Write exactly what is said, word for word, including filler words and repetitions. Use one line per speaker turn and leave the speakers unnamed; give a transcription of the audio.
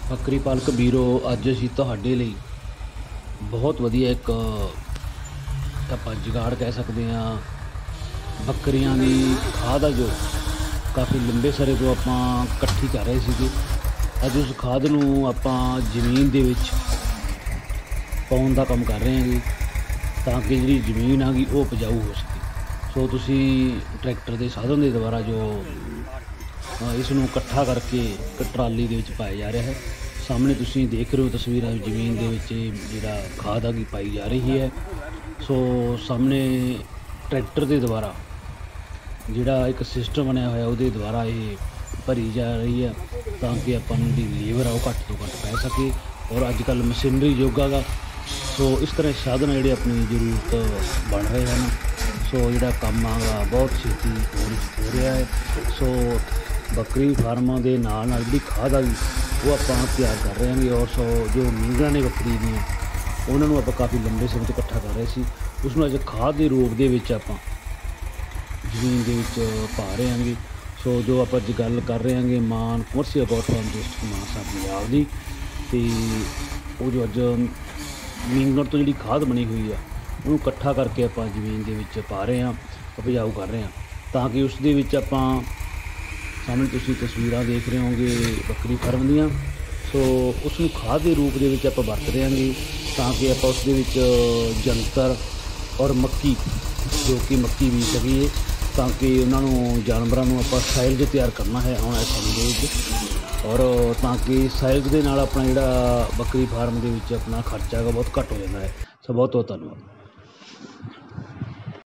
ਬੱਕਰੀ ਪਾਲਕ ਵੀਰੋ, ਅੱਜ ਅਸੀਂ ਤੁਹਾਡੇ ਲਈ ਬਹੁਤ ਵਧੀਆ ਇੱਕ ਆਪਾਂ ਜੁਗਾੜ ਕਹਿ ਸਕਦੇ ਹਾਂ। ਬੱਕਰੀਆਂ ਦੀ ਖਾਦ ਆ ਜੋ ਕਾਫੀ ਲੰਬੇ ਸਮੇਂ ਤੋਂ ਆਪਾਂ ਇਕੱਠੀ ਕਰ ਰਹੇ ਸੀਗੇ। ਅੱਜ ਉਸ ਖਾਦ ਨੂੰ ਆਪਾਂ ਜ਼ਮੀਨ ਦੇ ਵਿੱਚ ਪਾਉਣ ਦਾ ਕੰਮ ਕਰ ਰਹੇ ਹਾਂਗੇ, ਤਾਂ ਕਿ ਜਿਹੜੀ ਜ਼ਮੀਨ ਆ ਗਈ ਉਹ ਉਪਜਾਊ ਹੋ ਸਕੇ। ਸੋ ਤੁਸੀਂ ਟਰੈਕਟਰ ਦੇ ਸਾਧਨ ਦੇ ਦੁਆਰਾ ਜੋ ਇਸ ਨੂੰ ਇਕੱਠਾ ਕਰਕੇ ਇੱਕ ਟਰਾਲੀ ਦੇ ਵਿੱਚ ਪਾਇਆ ਜਾ ਰਿਹਾ ਹੈ। ਸਾਹਮਣੇ ਤੁਸੀਂ ਦੇਖ ਰਹੇ ਹੋ ਤਸਵੀਰਾਂ, ਜ਼ਮੀਨ ਦੇ ਵਿੱਚ ਜਿਹੜਾ ਖਾਦ ਆ ਗਈ ਪਾਈ ਜਾ ਰਹੀ ਹੈ। ਸੋ ਸਾਹਮਣੇ ਟਰੈਕਟਰ ਦੇ ਦੁਆਰਾ ਜਿਹੜਾ ਇੱਕ ਸਿਸਟਮ ਬਣਿਆ ਹੋਇਆ, ਉਹਦੇ ਦੁਆਰਾ ਇਹ ਭਰੀ ਜਾ ਰਹੀ ਹੈ, ਤਾਂ ਕਿ ਆਪਾਂ ਨੂੰ ਜਿਹੜੀ ਲੇਬਰ ਆ ਉਹ ਘੱਟ ਤੋਂ ਘੱਟ ਪੈ ਸਕੇ। ਔਰ ਅੱਜ ਕੱਲ੍ਹ ਮਸ਼ੀਨਰੀ ਯੁੱਗ ਹੈਗਾ, ਸੋ ਇਸ ਤਰ੍ਹਾਂ ਸਾਧਨ ਜਿਹੜੇ ਆਪਣੀ ਜ਼ਰੂਰਤ ਬਣ ਰਹੇ ਹਨ। ਸੋ ਜਿਹੜਾ ਕੰਮ ਆਗਾ ਬਹੁਤ ਛੇਤੀ ਹੋ ਰਿਹਾ ਹੈ। ਸੋ ਬੱਕਰੀ ਫਾਰਮਾਂ ਦੇ ਨਾਲ ਨਾਲ ਜਿਹੜੀ ਖਾਦ ਆ ਗਈ ਉਹ ਆਪਾਂ ਤਿਆਰ ਕਰ ਰਹੇ ਹਾਂਗੇ। ਔਰ ਸੋ ਜੋ ਨੀਂਗਰਾਂ ਨੇ ਬੱਕਰੀ ਦੀਆਂ, ਉਹਨਾਂ ਨੂੰ ਆਪਾਂ ਕਾਫੀ ਲੰਬੇ ਸਮੇਂ ਤੋਂ ਇਕੱਠਾ ਕਰ ਰਹੇ ਸੀ, ਉਸ ਨੂੰ ਅੱਜ ਖਾਦ ਦੇ ਰੂਪ ਦੇ ਵਿੱਚ ਆਪਾਂ ਜ਼ਮੀਨ ਦੇ ਵਿੱਚ ਪਾ ਰਹੇ ਹਾਂਗੇ। ਸੋ ਜੋ ਆਪਾਂ ਅੱਜ ਗੱਲ ਕਰ ਰਹੇ ਹਾਂਗੇ Maan commercial goat farm district Mansa Punjab ਦੀ, ਅਤੇ ਉਹ ਜੋ ਅੱਜ ਨੀਂਗਰ ਤੋਂ ਜਿਹੜੀ ਖਾਦ ਬਣੀ ਹੋਈ ਆ ਉਹਨੂੰ ਇਕੱਠਾ ਕਰਕੇ ਆਪਾਂ ਜ਼ਮੀਨ ਦੇ ਵਿੱਚ ਪਾ ਰਹੇ ਹਾਂ, ਉਪਜਾਊ ਕਰ ਰਹੇ ਹਾਂ, ਤਾਂ ਕਿ ਉਸ ਦੇ ਵਿੱਚ ਆਪਾਂ ਸਾਹਮਣੇ ਤੁਸੀਂ ਤਸਵੀਰਾਂ ਦੇਖ ਰਹੇ ਹੋਗੇ ਬੱਕਰੀ ਫਾਰਮ ਦੀਆਂ। ਸੋ ਉਸ ਨੂੰ ਖਾਦ ਦੇ ਰੂਪ ਦੇ ਵਿੱਚ ਆਪਾਂ ਵਰਤ ਰਹੇ ਹਾਂਗੇ, ਤਾਂ ਕਿ ਆਪਾਂ ਉਸ ਦੇ ਵਿੱਚ ਜੰਤਰ ਔਰ ਮੱਕੀ, ਜੋ ਕਿ ਮੱਕੀ ਬੀਜ ਸਕੀਏ, ਤਾਂ ਕਿ ਉਹਨਾਂ ਨੂੰ ਜਾਨਵਰਾਂ ਨੂੰ ਆਪਾਂ ਸਾਈਲਜ ਤਿਆਰ ਕਰਨਾ ਹੈ ਆਉਣ ਵਾਲੇ ਸਮੇਂ ਦੇ ਵਿੱਚ। ਔਰ ਤਾਂ ਕਿ ਸਾਈਲਜ ਦੇ ਨਾਲ ਆਪਣਾ ਜਿਹੜਾ ਬੱਕਰੀ ਫਾਰਮ ਦੇ ਵਿੱਚ ਆਪਣਾ ਖਰਚਾ ਹੈਗਾ ਬਹੁਤ ਘੱਟ ਹੋ ਜਾਂਦਾ ਹੈ। ਸੋ ਬਹੁਤ ਬਹੁਤ ਧੰਨਵਾਦ।